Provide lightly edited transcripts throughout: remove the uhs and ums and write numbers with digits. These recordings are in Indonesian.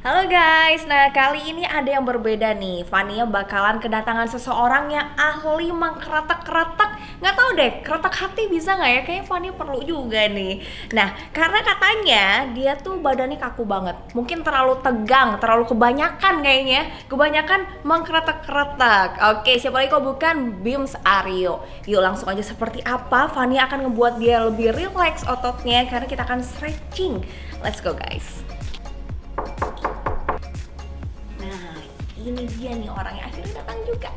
Halo guys, nah kali ini ada yang berbeda nih. Fania bakalan kedatangan seseorang yang ahli mengkeretak-keretak. Nggak tahu deh, keretak hati bisa nggak ya? Kayaknya Fania perlu juga nih. Nah, karena katanya dia tuh badannya kaku banget. Mungkin terlalu tegang, terlalu kebanyakan kayaknya. Kebanyakan mengkeretak-keretak. Oke, siapa lagi kalau bukan Bims Aryo. Yuk langsung aja, seperti apa Fania akan ngebuat dia lebih relax ototnya, karena kita akan stretching. Let's go guys. Ini dia nih orangnya, akhirnya datang juga.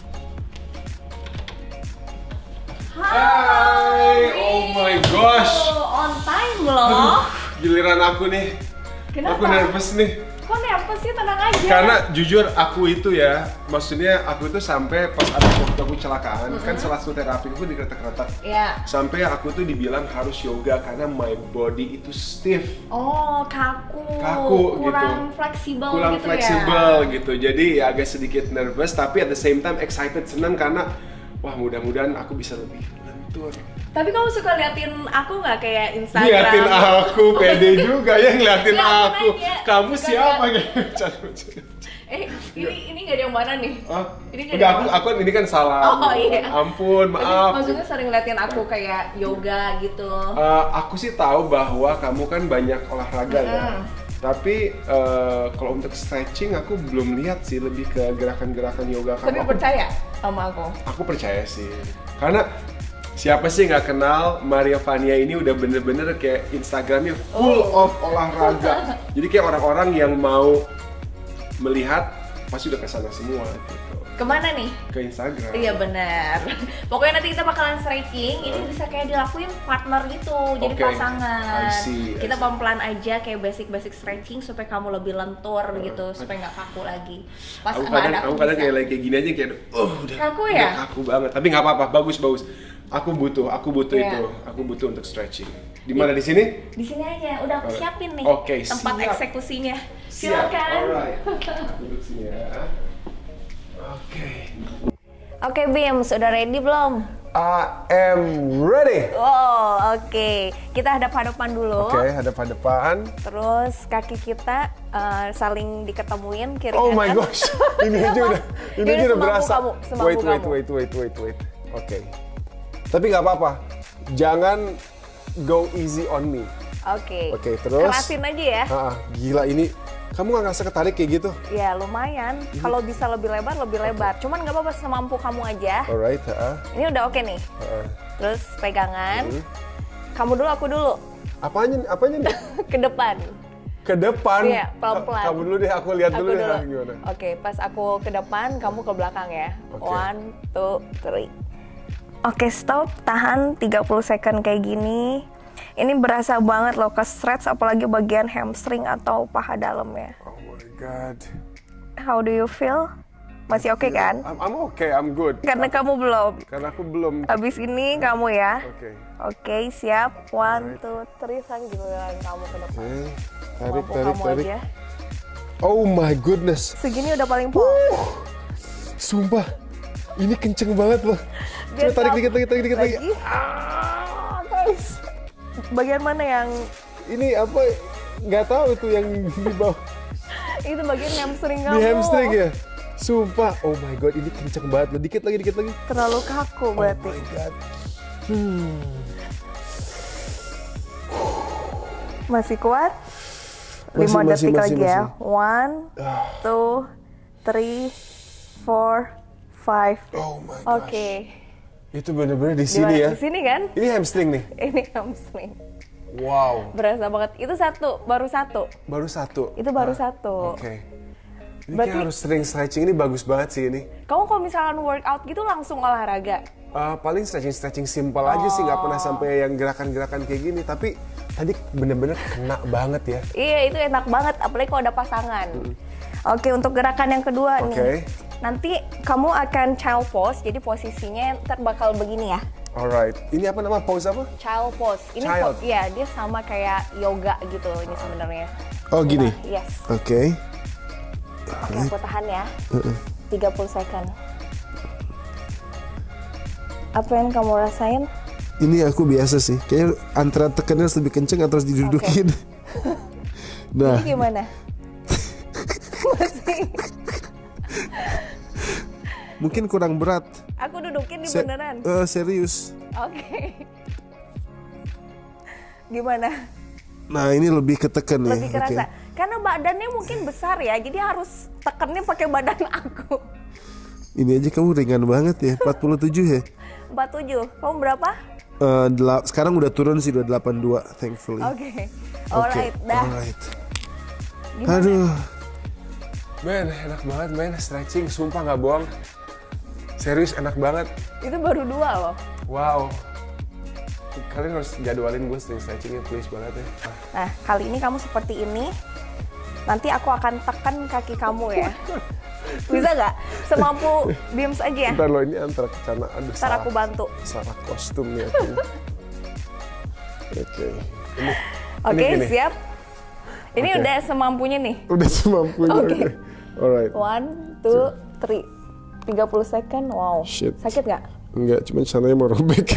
Hai, oh my gosh. On time loh. Giliran aku nih. Kenapa? Aku nervous nih. Kok nervous sih? Tenang aja. Karena jujur aku itu ya, maksudnya aku itu sampai pas ada waktu aku kecelakaan, kan salah satu terapi aku dikeretak-keretak. Ya. Sampai aku tuh dibilang harus yoga karena my body itu stiff. Oh, kaku. gitu. Kurang fleksibel Kurang gitu fleksibel ya. gitu. Jadi ya agak sedikit nervous, tapi at the same time excited, senang karena wah mudah-mudahan aku bisa lebih lentur. Tapi kamu suka liatin aku nggak kayak Instagram? Liatin aku, pede juga ya ngeliatin Liatin aku. aja. Kamu Suka siapa liat. gitu? Ini nggak ada yang mana nih? Oh, Ini nggak enggak, ada yang aku ini kan salah. Oh iya. Ampun, Tapi maaf. maksudnya sering liatin aku kayak yoga gitu. Aku sih tahu bahwa kamu kan banyak olahraga ya. Tapi kalau untuk stretching aku belum lihat sih, lebih ke gerakan-gerakan yoga kamu. Tapi percaya sama aku? Aku percaya sih. Karena siapa sih nggak kenal Maria Fania ini udah bener-bener kayak Instagramnya full of olahraga. Jadi kayak orang-orang yang mau melihat pasti udah kesana semua gitu. Kemana nih? Ke Instagram. Iya benar. Pokoknya nanti kita bakalan stretching. Ini bisa kayak dilakuin partner gitu, jadi Oke, pasangan. I see. Kita pelan-pelan aja kayak basic stretching supaya kamu lebih lentur gitu, supaya nggak kaku lagi. Pas Aku nggak ada kadang, bisa. kayak gini aja kayak udah Kaku udah ya? kaku banget. Tapi nggak apa-apa, bagus. Aku butuh Iya. itu. Aku butuh untuk stretching. Di mana, di sini? Di sini aja, udah aku siapin nih Oke, tempat siap. eksekusinya. Siap. Silakan. Alright. Aku duduk sini ya. Oke Bim, sudah ready belum? I am ready. Oh, oke. Kita hadap-hadapan dulu. Oke, hadap-hadapan. Terus kaki kita saling diketemuin kiri Oh kanan. my gosh, ini aja udah semampu berasa. kamu, semampu kamu. Wait. Oke. Tapi nggak apa-apa. Jangan go easy on me. Oke. Oke, terus. Kerasin aja ya. Gila ini. Kamu nggak ngerasa ketarik kayak gitu? Ya lumayan. Kalau bisa lebih lebar. Cuman nggak apa-apa, semampu kamu aja. Alright, Ini udah oke nih. Terus pegangan. Kamu dulu, aku dulu. Apanya nih? Ke depan. Ke depan? Iya, pelan-pelan. Kamu dulu deh, aku lihat dulu Aku deh gimana. Oke, pas aku ke depan, kamu ke belakang ya. Oke. 1, 2, 3. Oke, stop. Tahan 30 second kayak gini. Ini berasa banget loh ke stretch, apalagi bagian hamstring atau paha dalam ya. Oh my god. How do you feel? Masih oke kan? I'm okay, I'm good. Karena kamu belum. Karena aku belum. Abis ini kamu ya. Oke. Oke, siap. 1, 2, 3. Sambil kamu ke depan. Tarik. Kamu aja. Oh my goodness. Segini udah paling pol. Sumpah, ini kenceng banget loh. Coba tarik dikit lagi. Guys. Bagian mana yang Ini apa? Nggak tahu itu yang di bawah. itu bagian hamstring kamu? Di hamstring ya. Sumpah, oh my god, ini kenceng banget loh. Dikit lagi. Terlalu kaku berarti. Oh my god. Masih kuat? 5 Masih, detik lagi masih. ya. 1, 2, 3, 4, 5. Oh my gosh. Oke. Itu bener-bener di sini ya. Di sini kan? Ini hamstring nih. Ini hamstring. Wow. Berasa banget. Itu baru satu. Baru satu. Itu baru satu. Oke. Ini Berarti- kayak harus sering stretching, ini bagus banget sih ini. Kamu kalau misalkan workout gitu langsung olahraga? Paling stretching simpel aja sih, nggak pernah sampai yang gerakan-gerakan kayak gini. Tapi tadi bener-bener kena banget ya. Iya, itu enak banget. Apalagi kalau ada pasangan. Oke, untuk gerakan yang kedua nih. Nanti kamu akan child pose. Jadi posisinya ntar bakal begini ya. Alright. Ini apa nama pose apa? Child pose. Ini Child. ya dia sama kayak yoga gitu ini sebenarnya. Oh gini. Yes. Oke. Oke, aku tahan ya. 30 second. Apa yang kamu rasain? Ini aku biasa sih. Kayaknya antara tekannya harus lebih kenceng atau harus didudukin. Nah, Ini gimana? Masih. Mungkin kurang berat. Aku dudukin di beneran. Serius. Oke. Gimana? Nah ini lebih ketekan nih. Lebih kerasa. Karena badannya mungkin besar ya, jadi harus tekennya pakai badan aku. Ini aja kamu ringan banget ya, 47 ya? 47. Kamu berapa? Sekarang udah turun sih, udah 82 thankfully. Oke. Alright, dah. Alright. Gimana? Aduh. Men, enak banget men, stretching, sumpah nggak bohong. Serius enak banget. Itu baru 2 loh. Wow. Kalian harus jadwalin gue stretchingnya please banget ya. Nah, kali ini kamu seperti ini. Nanti aku akan tekan kaki kamu ya. Bisa nggak? Semampu Bims aja ya. Bentar lo, ini antara kecana. Aduh, Ntar aku bantu. Salah kostum nih aku. Oke. Oke, Ini. siap. Ini Oke. udah semampunya nih. Udah semampunya. Oke. Alright. 1, 2, 3. 30 second. Wow. Shit. Sakit nggak? Enggak, cuma celananya mau robek.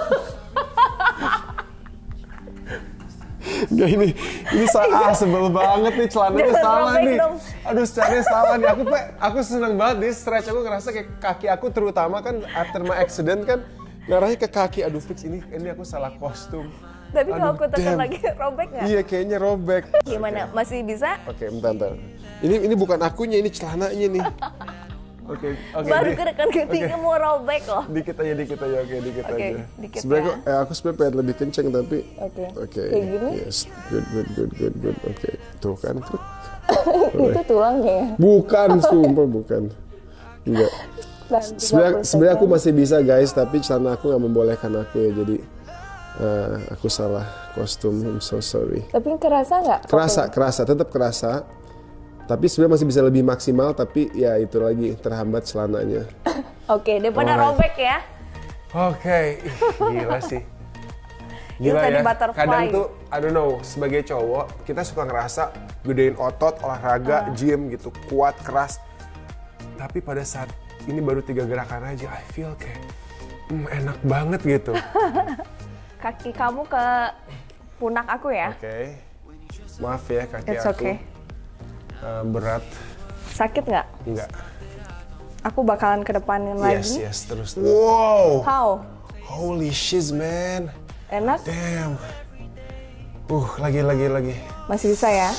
Enggak, ini sebel banget nih, celananya Jangan salah robek nih. dong. Aduh, celananya salah nih. Aku seneng banget nih stretch. Aku ngerasa kayak kaki aku terutama kan after my accident kan ngarahnya ke kaki. Aduh fix ini aku salah kostum. Tapi kalau Aduh, aku tekan damn. lagi robek nggak? Iya, kayaknya robek. Gimana? Masih bisa? Oke, bentar. Ini bukan akunya, ini celananya nih. Oke. Baru kedekan ketiga mau robek loh. Dikit aja, oke, dikit Oke, aja. dikit Sebenarnya ya. aku sebenarnya pengen lebih kenceng tapi. Oke. Oke. Kayak gini? Yes, good. Oke, tuh kan. Itu tulangnya ya? Bukan, sumpah bukan. Enggak. Sebenarnya aku masih bisa guys, tapi celana aku nggak membolehkan aku ya, jadi aku salah kostum. I'm so sorry. Tapi kerasa nggak? Kerasa, tetap kerasa. Tapi sebenarnya masih bisa lebih maksimal, tapi ya itu lagi terhambat celananya. Oke, daripada Alright. robek ya. Oke, gila sih. Itu Gila tadi ya. butterfly. Kadang tuh, I don't know, sebagai cowok kita suka ngerasa gedein otot, olahraga, gym gitu, kuat, keras. Tapi pada saat ini baru 3 gerakan aja, I feel kayak enak banget gitu. Kaki kamu ke pundak aku ya. Oke. Maaf ya kaki It's aku. okay. Berat. Sakit nggak? Enggak. Aku bakalan kedepanin lagi. Yes, terus. Wow. How? Holy shiz, man. Enak? Damn. Lagi. Masih bisa ya?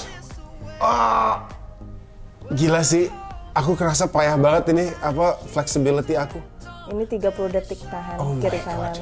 Gila sih. Aku kerasa payah banget ini flexibility aku. Ini 30 detik tahan Oh my kiri God. kanan.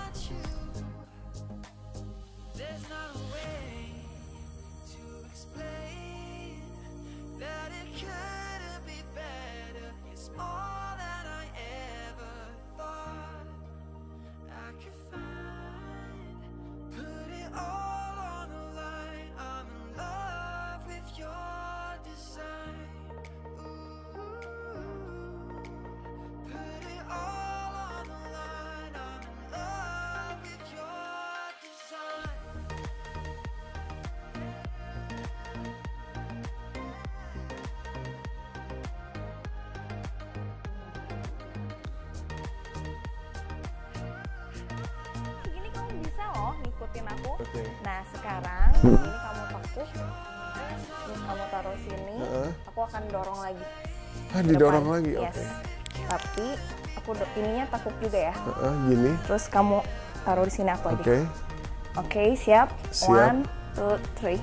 Segini kamu bisa loh ngikutin aku. Oke. Nah sekarang ini kamu tekuk, terus kamu taruh sini. Aku akan dorong lagi. Didorong Depan. lagi, Yes. oke. Tapi aku ininya tekuk juga ya. Gini. Terus kamu taruh di sini aku aja. Oke. Oke, siap. Siap. 1, 2, 3.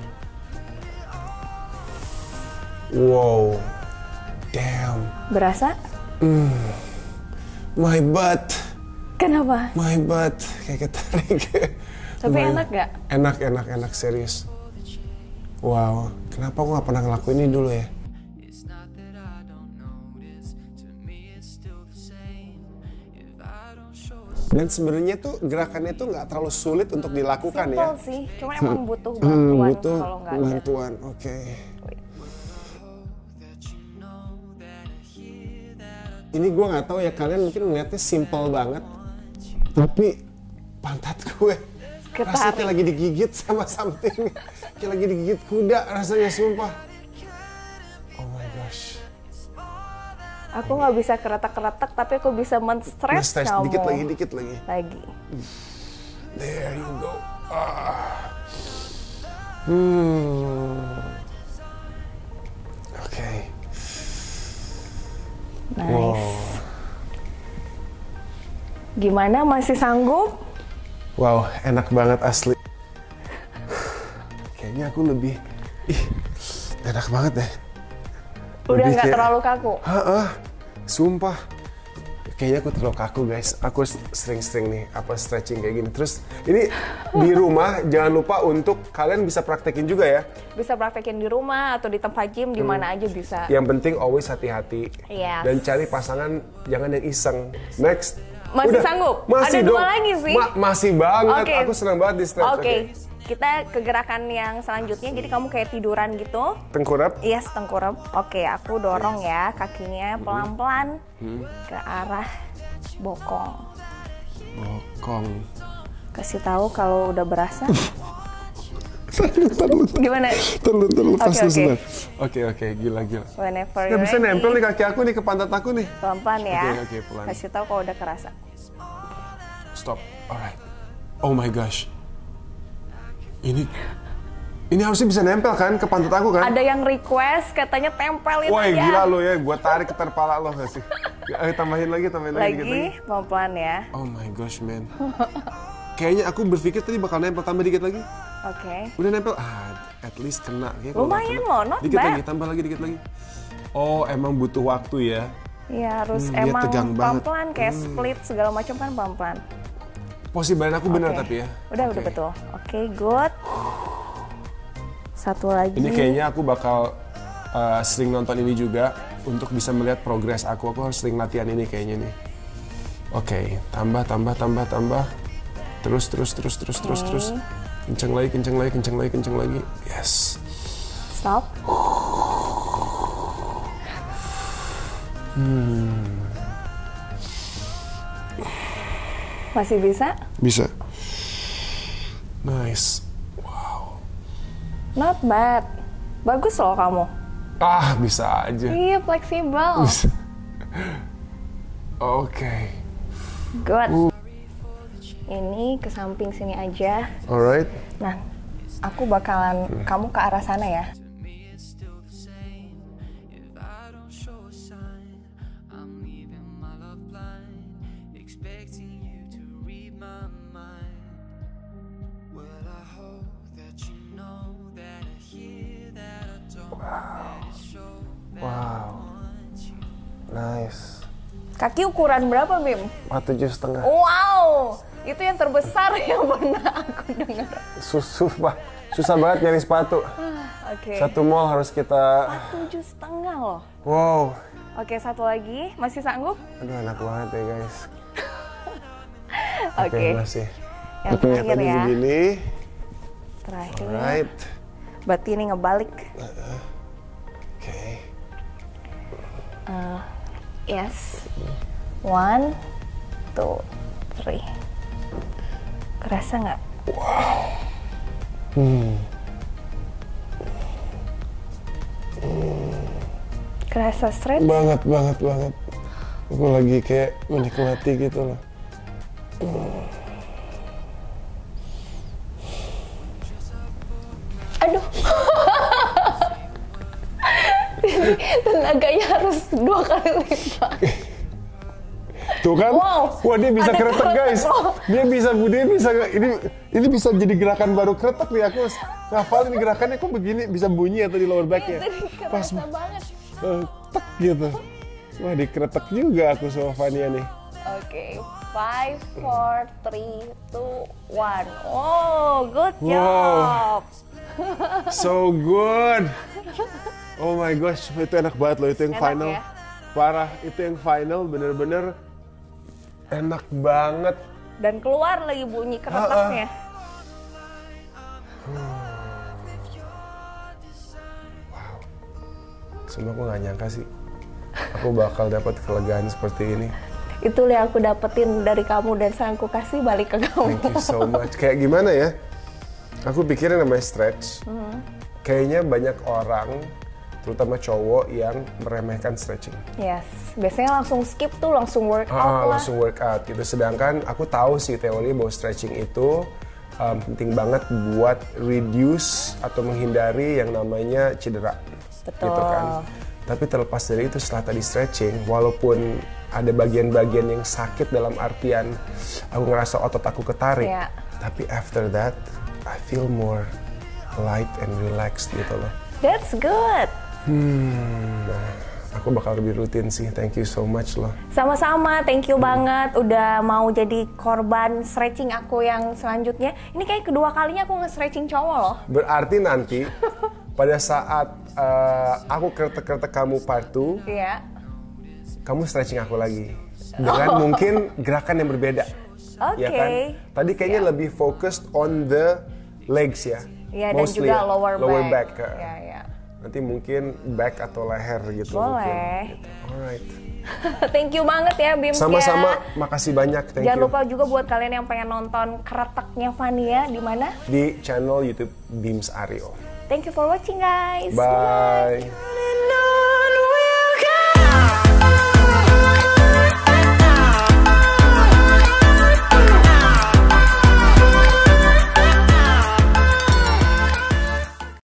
Wow. Damn. Berasa? My butt. Kenapa? My butt. Kayak ketarik. Tapi enak gak? Enak, serius. Wow. Kenapa aku nggak pernah ngelakuin ini dulu ya? It's not that I don't notice. To me, it's still the same. If I don't show it, Dan sebenarnya tuh gerakannya tuh nggak terlalu sulit untuk dilakukan ya. Simple sih, cuma emang butuh bantuan Butuh kalau nggak ada. bantuan. Oke. Ini gue nggak tahu ya, kalian mungkin ngeliatnya simple banget, tapi pantat gue rasanya kayak lagi digigit sama something, kayak lagi digigit kuda rasanya, sumpah. Oh my gosh. Aku nggak bisa keretak-keretak, tapi aku bisa men-stretch Nge-stretch kamu. dikit lagi. Lagi. There you go. Oke. Gimana, masih sanggup? Wow, enak banget asli. Kayaknya aku lebih, enak banget deh. Udah Lebih nggak kayak- terlalu kaku? Sumpah. Kayaknya aku terlalu kaku guys. Aku sering-sering nih stretching kayak gini. Terus ini di rumah jangan lupa untuk kalian bisa praktekin juga ya. Bisa praktekin di rumah atau di tempat gym, di mana aja bisa. Yang penting always hati-hati. Yes. Dan cari pasangan jangan yang iseng. Next. Masih sanggup? Masih Ada dong. dua lagi sih. Masih banget. Oke. Aku senang banget di stretch. Oke, kita ke gerakan yang selanjutnya. Jadi kamu kayak tiduran gitu. Tengkurap. Yes, tengkurap. Oke, aku dorong ya kakinya pelan-pelan ke arah bokong. Bokong. Kasih tahu kalau udah berasa. Gimana? Terlalu pas Oke, oke. Oke, gila. Whenever Gak you're bisa ready. nempel nih kaki aku nih ke pantat aku nih. Pelan-pelan ya. Oke, pelan. Kasih tahu kalau udah kerasa. Stop. Alright. Oh my gosh. Ini harusnya bisa nempel kan ke pantat aku kan? Ada yang request katanya tempelin Wah, aja. gila lo ya. Gua tarik ke terpala lo gak sih? Tambahin lagi dikit lagi. Lagi, pelan-pelan ya. Oh my gosh, man. Kayaknya aku berpikir tadi bakal nempel, tambah dikit lagi. Oke. Udah nempel, at least kena. Kayaknya kalau nggak Lumayan kena- loh, not Dikit bad. lagi, tambah lagi, dikit lagi. Oh, emang butuh waktu ya. Iya, harus dia emang tegang banget. pelan-pelan kayak split segala macam kan pelan-pelan. Posisi badan aku benar Oke. tapi ya. Udah Oke. betul. Oke, good. Satu lagi. Ini kayaknya aku bakal sering nonton ini juga untuk bisa melihat progres aku. Aku harus sering latihan ini kayaknya nih. Oke, tambah. Terus. Kenceng lagi. Yes. Stop. Masih bisa? Bisa. Nice. Not bad. Bagus loh kamu. Bisa aja. Iya, fleksibel. Oke. Good. Ini ke samping sini aja. Alright. Nah, aku bakalan kamu ke arah sana ya. To me, it's still the same. If I don't show a sign, I'm leaving my love blind, expecting you to read my mind. Well, I hope that you know that I hear that I don't let it show that I want you. Nice. Kaki ukuran berapa, Bim? 47,5. Wow, itu yang terbesar yang pernah aku dengar. Susah banget nyari sepatu. Oke. Satu mall harus kita. 7,5 loh. Wow. Oke, satu lagi. Masih sanggup? Aduh, enak banget ya guys. Oke. Masih. Yang Oke, terakhir tadi ya. begini. Terakhir. Right. Berarti ini ngebalik. Oke. Yes. 1, 2, 3. Kerasa nggak? Kerasa stretch? Banget. Aku lagi kayak menikmati gitu loh. Aduh. Tenaganya harus 2 kali lipat. Tuh kan? Wow, Wah, dia bisa ada kretek guys. kretek loh. Dia bisa ini bisa jadi gerakan baru kretek nih. Aku ngafalin gerakannya kok begini bisa bunyi atau di lower back ya. Tadi Pas kerasa banget. tek gitu. Wah, dikretek juga aku sama Fania nih. Oke, 5, 4, 3, 2, 1. Oh, good Wow. job. So good. Oh my gosh, itu enak banget loh, itu yang Enak final. ya? Parah, itu yang final bener-bener enak banget. Dan keluar lagi bunyi keretaknya. Semua aku gak nyangka sih, aku bakal dapat kelegaan seperti ini. Itu yang aku dapetin dari kamu dan saya aku kasih balik ke kamu. Thank you so much. Kayak gimana ya? Aku pikirin namanya stretch. Kayaknya banyak orang, terutama cowok yang meremehkan stretching. Yes, biasanya langsung skip tuh, langsung workout lah. Langsung workout gitu. Sedangkan aku tahu sih teori bahwa stretching itu penting banget buat reduce atau menghindari yang namanya cedera. Betul. Gitu kan. Tapi terlepas dari itu setelah tadi stretching, walaupun ada bagian-bagian yang sakit dalam artian aku ngerasa otot aku ketarik. Iya. Tapi after that, I feel more light and relaxed gitu loh. That's good. Nah, aku bakal lebih rutin sih. Thank you so much loh. Sama-sama, thank you banget udah mau jadi korban stretching aku yang selanjutnya. Ini kayak kedua kalinya aku nge-stretching cowok loh. Berarti nanti pada saat aku kretek-kretek kamu part 2, Iya. kamu stretching aku lagi. Dengan mungkin gerakan yang berbeda. Oke. Ya kan? Tadi kayaknya lebih focused on the legs ya. Iya, dan Mostly juga ya. lower back. back. Iya, iya. Nanti mungkin back atau leher gitu. Boleh. Mungkin. Gitu. Alright. Thank you banget ya Bims. Sama-sama, makasih banyak. Thank Jangan you. lupa juga buat kalian yang pengen nonton kreteknya Fania di mana? Di channel YouTube Bims Aryo. Thank you for watching guys. Bye.